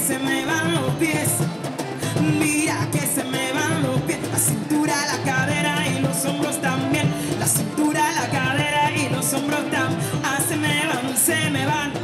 se me van los pies. Mira que se me van los pies. La cintura, la cadera y los hombros también. La cintura, la cadera y los hombros también. Ah, se me van, se me van.